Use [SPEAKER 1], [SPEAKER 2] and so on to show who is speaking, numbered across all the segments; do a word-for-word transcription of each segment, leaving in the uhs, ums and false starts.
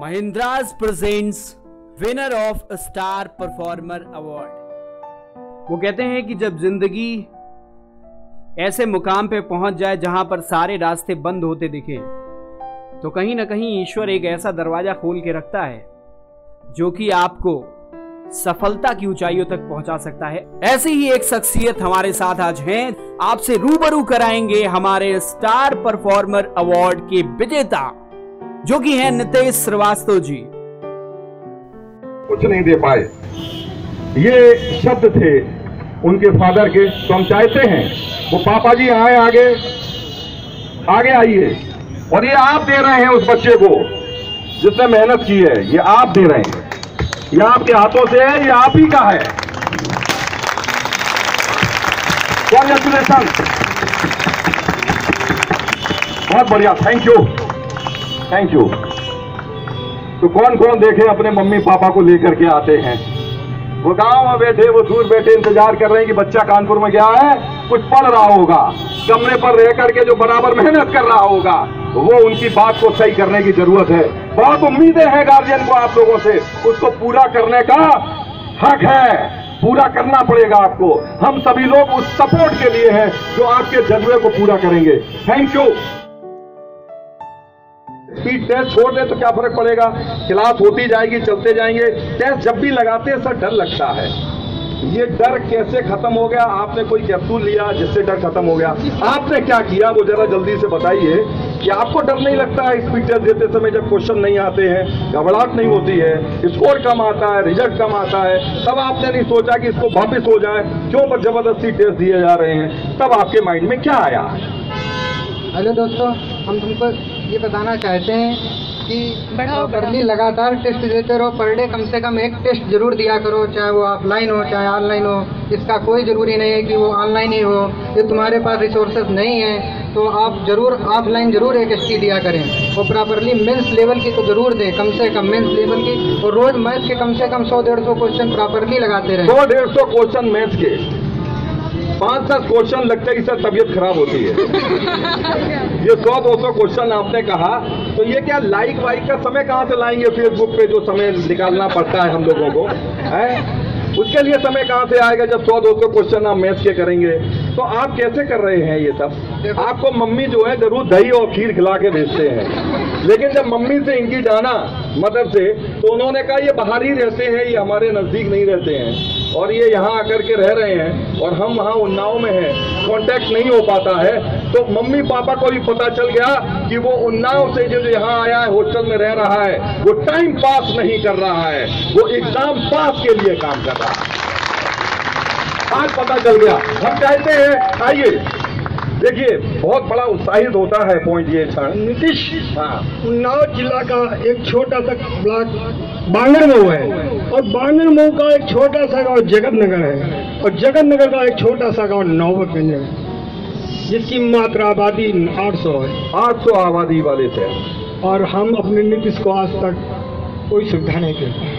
[SPEAKER 1] Mahindra's presents winner of star performer award. वो कहते हैं कि जब जिंदगी ऐसे मुकाम पे पहुंच जाए जहां पर सारे रास्ते बंद होते दिखे, तो कहीं ना कहीं ईश्वर एक ऐसा दरवाजा खोल के रखता है जो कि आपको सफलता की ऊंचाइयों तक पहुंचा सकता है। ऐसी ही एक शख्सियत हमारे साथ आज हैं। आपसे रूबरू कराएंगे हमारे स्टार परफॉर्मर अवार्ड के विजेता, जो कि हैं नितेश श्रीवास्तव जी।
[SPEAKER 2] कुछ नहीं दे पाए, ये शब्द थे उनके फादर के। तो हम चाहते हैं वो पापा जी आए आगे आगे आइए, और ये आप दे रहे हैं उस बच्चे को जिसने मेहनत की है। ये आप दे रहे हैं, ये आपके हाथों से है, ये आप ही का है। कांग्रेचुलेशन, बहुत बढ़िया, थैंक यू थैंक यू। तो कौन कौन देखे अपने मम्मी पापा को लेकर के आते हैं। वो गांव में बैठे, वो दूर बैठे इंतजार कर रहे हैं कि बच्चा कानपुर में गया है, कुछ पढ़ रहा होगा, कमरे पर रह करके जो बराबर मेहनत कर रहा होगा, वो उनकी बात को सही करने की जरूरत है। बहुत उम्मीदें हैं गार्जियन को आप लोगों से, उसको पूरा करने का हक है, पूरा करना पड़ेगा आपको। हम सभी लोग उस सपोर्ट के लिए हैं जो आपके जज्बे को पूरा करेंगे। Thank you. स्पीड टेस्ट छोड़ दे तो क्या फर्क पड़ेगा, क्लास होती जाएगी, चलते जाएंगे। टेस्ट जब भी लगाते हैं सर डर लगता है। ये डर कैसे खत्म हो गया? आपने कोई कैप्सूल लिया जिससे डर खत्म हो गया? आपने क्या किया वो जरा जल्दी से बताइए कि आपको डर नहीं लगता है स्पीड टेस्ट देते समय जब क्वेश्चन नहीं आते हैं, घबराहट नहीं होती है, स्कोर कम आता है, रिजल्ट कम आता है, तब आपने नहीं सोचा कि इसको वापस हो जाए, क्यों पर जबरदस्ती टेस्ट दिए जा रहे हैं? तब आपके माइंड में क्या आया?
[SPEAKER 3] हेलो दोस्तों, हम तुमको ये बताना चाहते हैं कि प्रॉपरली लगातार टेस्ट देते रहो। पर डे कम से कम एक टेस्ट जरूर दिया करो, चाहे वो ऑफलाइन हो चाहे ऑनलाइन हो। इसका कोई ज़रूरी नहीं है कि वो ऑनलाइन ही हो। ये तुम्हारे पास रिसोर्सेज नहीं है तो आप जरूर ऑफलाइन जरूर एक एसटी दिया करें, और प्रॉपरली मेंस लेवल की तो जरूर दें, कम से कम मेंस लेवल की। और रोज मैथ्स के कम से कम सौ डेढ़ सौ क्वेश्चन प्रॉपरली लगाते रहें।
[SPEAKER 2] सौ डेढ़ सौ क्वेश्चन मैथ्स के, पांच सात क्वेश्चन लगता है कि सर तबीयत खराब होती है। ये सौ दो सौ क्वेश्चन आपने कहा, तो ये क्या लाइक वाइक का समय कहाँ से लाएंगे? फेसबुक पे जो समय निकालना पड़ता है हम लोगों को, है उसके लिए समय कहाँ से आएगा जब सौ दो सौ क्वेश्चन आप मैथ्स के करेंगे? तो आप कैसे कर रहे हैं ये सब? आपको मम्मी जो है जरूर दही और खीर खिला के भेजते हैं, लेकिन जब मम्मी से इनकी जाना मदर से, तो उन्होंने कहा ये बाहर ही रहते हैं, ये हमारे नजदीक नहीं रहते हैं, और ये यहाँ आकर के रह रहे हैं और हम वहाँ उन्नाव में हैं, कांटेक्ट नहीं हो पाता है। तो मम्मी पापा को भी पता चल गया कि वो उन्नाव से जो यहाँ आया है, हॉस्टल में रह रहा है, वो टाइम पास नहीं कर रहा है, वो एग्जाम पास के लिए काम कर रहा है। आज पता चल गया। हम चाहते हैं, आइए देखिए, बहुत बड़ा उत्साहित होता है पॉइंट ये क्षण।
[SPEAKER 4] नीतीश,
[SPEAKER 2] हाँ,
[SPEAKER 4] उन्नाव जिला का एक छोटा सा ब्लॉक बांगरमऊ है, और बांगरमऊ का एक छोटा सा गांव जगत नगर है, और जगत नगर का एक छोटा सा गांव नौबतगंज है, जिसकी मात्र आबादी आठ सौ है।
[SPEAKER 2] आठ सौ आबादी वाले थे,
[SPEAKER 4] और हम अपने नीतीश को आज तक कोई सुविधा नहीं देते।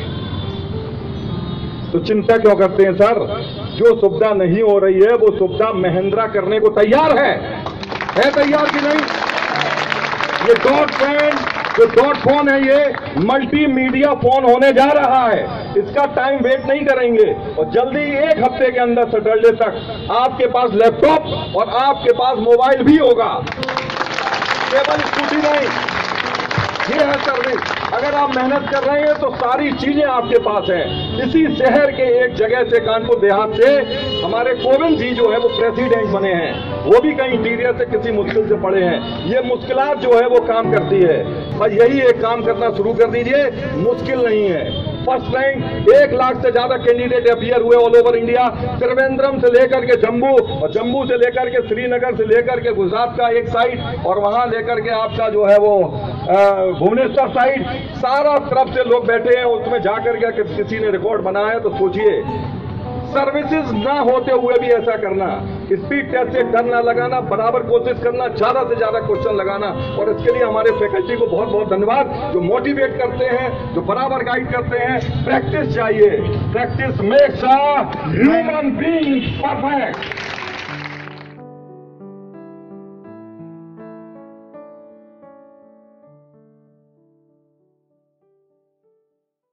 [SPEAKER 2] तो चिंता क्यों करते हैं सर? जो सुविधा नहीं हो रही है वो सुविधा महिंद्रा करने को तैयार है है तैयार कि नहीं? ये डॉट फोन, जो डॉट फोन है, ये मल्टीमीडिया फोन होने जा रहा है। इसका टाइम वेट नहीं करेंगे, और जल्दी एक हफ्ते के अंदर सैटरडे तक आपके पास लैपटॉप और आपके पास मोबाइल भी होगा, केवल स्कूटी नहीं। ये है सर्विस। अगर आप मेहनत कर रहे हैं तो सारी चीजें आपके पास हैं। इसी शहर के एक जगह से, कानपुर देहात से, हमारे कोविंद जी जो है वो प्रेसिडेंट बने हैं, वो भी कहीं इंटीरियर से किसी मुश्किल से पड़े हैं। ये मुश्किलात जो है वो काम करती है, और यही एक काम करना शुरू कर दीजिए, मुश्किल नहीं है। फर्स्ट रैंक एक लाख से ज्यादा कैंडिडेट अपियर हुए ऑल ओवर इंडिया, त्रिवेंद्रम से लेकर के जम्मू, और जम्मू से लेकर के श्रीनगर, से लेकर के गुजरात का एक साइड, और वहां लेकर के आपका जो है वो भुवनेश्वर साइड, सारा तरफ से लोग बैठे हैं। उसमें जाकर के किसी ने रिकॉर्ड बनाया है, तो सोचिए, सर्विसेज ना होते हुए भी ऐसा करना, स्पीड टेस्ट से डर ना लगाना, बराबर कोशिश करना, ज्यादा से ज्यादा क्वेश्चन लगाना। और इसके लिए हमारे फैकल्टी को बहुत बहुत धन्यवाद, जो मोटिवेट करते हैं, जो बराबर गाइड करते हैं। प्रैक्टिस चाहिए, practice makes a human being perfect.